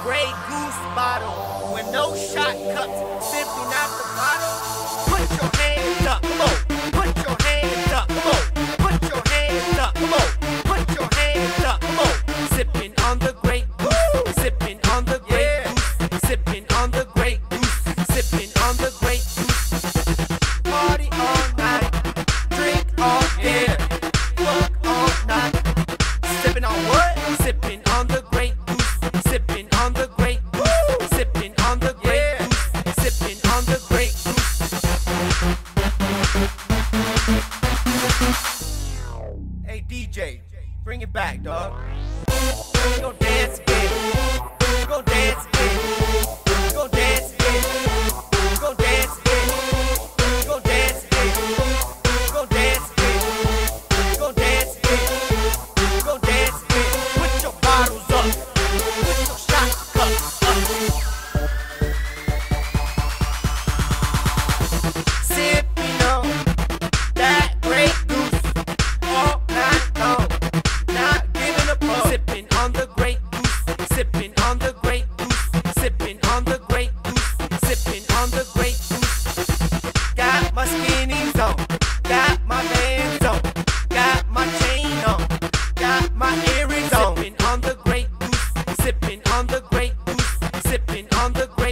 Grey Goose bottle with no shot cups, sipping out the bottle. Put your hands up, come on. Put your hands up, come on. Put your hands up, come on. Put your hands up, come on. Sipping on the Grey Goose, sipping on the Grey Goose, sipping on the Grey Goose, sipping on the Grey Goose. Party all night, drink all day, fuck all night. Sipping on what? Sipping on the Grey Goose, sipping on the Grey Goose, sipping on the Grey Goose, sipping on the Grey Goose. Hey DJ, bring it back, dog. We gon' dance again. We gon' dance again. We gon' dance again. We gon' dance again. We gon' dance again. We gon' dance again. We gon' dance again. We gon' dance again. Put your bottles up. Put your shot cups up. Sipping on that Grey Goose all night long. Not giving up on. Sipping on the Grey Goose. Sipping on the Grey Goose. Sipping on the Grey Goose. Sipping on the Grey Goose. Got my skinnies on. Got my Vans on. Got my chain on. Got my earrings on. Sipping on the Grey Goose. Sipping on the Grey Goose. Sipping on the Grey